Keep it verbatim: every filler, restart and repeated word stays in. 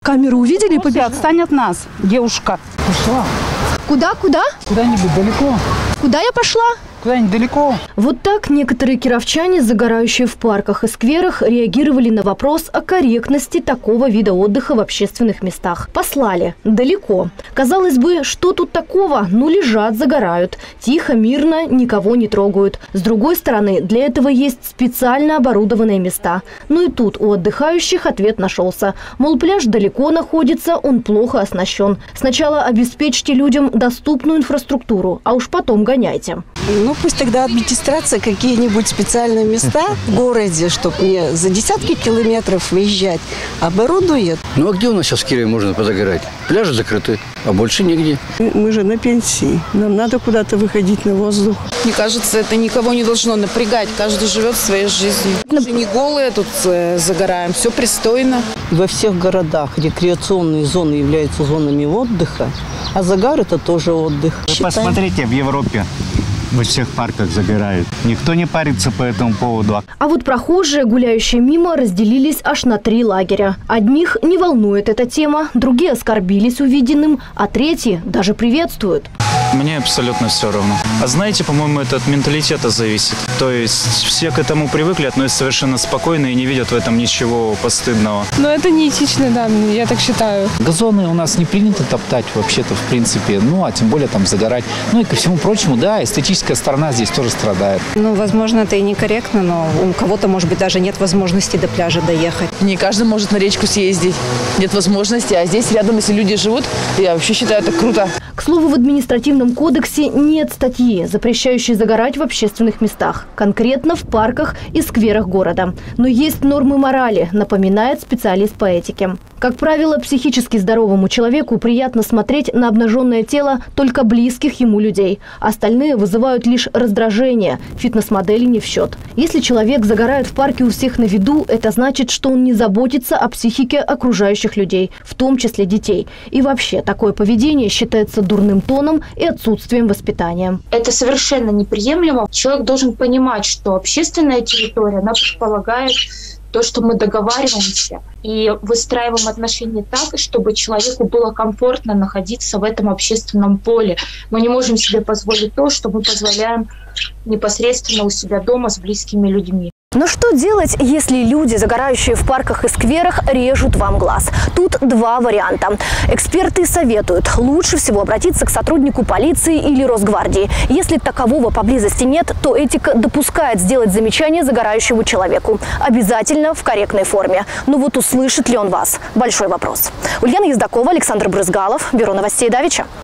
Камеру увидели и побежали? Отстань от нас, девушка. Пошла. Куда, куда? Куда-нибудь далеко. Куда я пошла? Куда-нибудь далеко. Вот так некоторые кировчане, загорающие в парках и скверах, реагировали на вопрос о корректности такого вида отдыха в общественных местах. Послали. Далеко. Казалось бы, что тут такого? Ну, лежат, загорают. Тихо, мирно, никого не трогают. С другой стороны, для этого есть специально оборудованные места. Но и тут у отдыхающих ответ нашелся. Мол, пляж далеко находится, он плохо оснащен. Сначала обеспечьте людям доступную инфраструктуру, а уж потом гоняйте. Ну, пусть тогда администрация какие-нибудь специальные места в городе, чтобы не за десятки километров выезжать, оборудует. Ну, а где у нас сейчас в Кирове можно позагорать? Пляжи закрыты, а больше нигде. Мы же на пенсии. Нам надо куда-то выходить на воздух. Мне кажется, это никого не должно напрягать. Каждый живет своей жизнью. Мы же не голые тут загораем, все пристойно. Во всех городах рекреационные зоны являются зонами отдыха, а загар – это тоже отдых. Вы посмотрите, в Европе во всех парках загорают. Никто не парится по этому поводу. А вот прохожие, гуляющие мимо, разделились аж на три лагеря. Одних не волнует эта тема, другие оскорбились увиденным, а третьи даже приветствуют. Мне абсолютно все равно. А знаете, по-моему, это от менталитета зависит. То есть все к этому привыкли, относятся совершенно спокойно и не видят в этом ничего постыдного. Но это неэтично, да, я так считаю. Газоны у нас не принято топтать вообще-то, в принципе, ну, а тем более там загорать. Ну и ко всему прочему, да, эстетическая сторона здесь тоже страдает. Ну, возможно, это и некорректно, но у кого-то, может быть, даже нет возможности до пляжа доехать. Не каждый может на речку съездить. Нет возможности, а здесь рядом, если люди живут, я вообще считаю, это круто. К слову, в административном кодексе нет статьи, запрещающей загорать в общественных местах, конкретно в парках и скверах города. Но есть нормы морали, напоминает специалист по этике. Как правило, психически здоровому человеку приятно смотреть на обнаженное тело только близких ему людей. Остальные вызывают лишь раздражение, фитнес-модели не в счет. Если человек загорает в парке у всех на виду, это значит, что он не заботится о психике окружающих людей, в том числе детей. И вообще, такое поведение считается дурным тоном и отсутствием воспитания. Это совершенно неприемлемо. Человек должен понимать, что общественная территория, она предполагает то, что мы договариваемся и выстраиваем отношения так, чтобы человеку было комфортно находиться в этом общественном поле. Мы не можем себе позволить то, что мы позволяем непосредственно у себя дома с близкими людьми. Но что делать, если люди, загорающие в парках и скверах, режут вам глаз? Тут два варианта. Эксперты советуют лучше всего обратиться к сотруднику полиции или Росгвардии. Если такового поблизости нет, то этика допускает сделать замечание загорающему человеку. Обязательно в корректной форме. Но вот услышит ли он вас? Большой вопрос. Ульяна Ездакова, Александр Брызгалов, Бюро новостей Давича.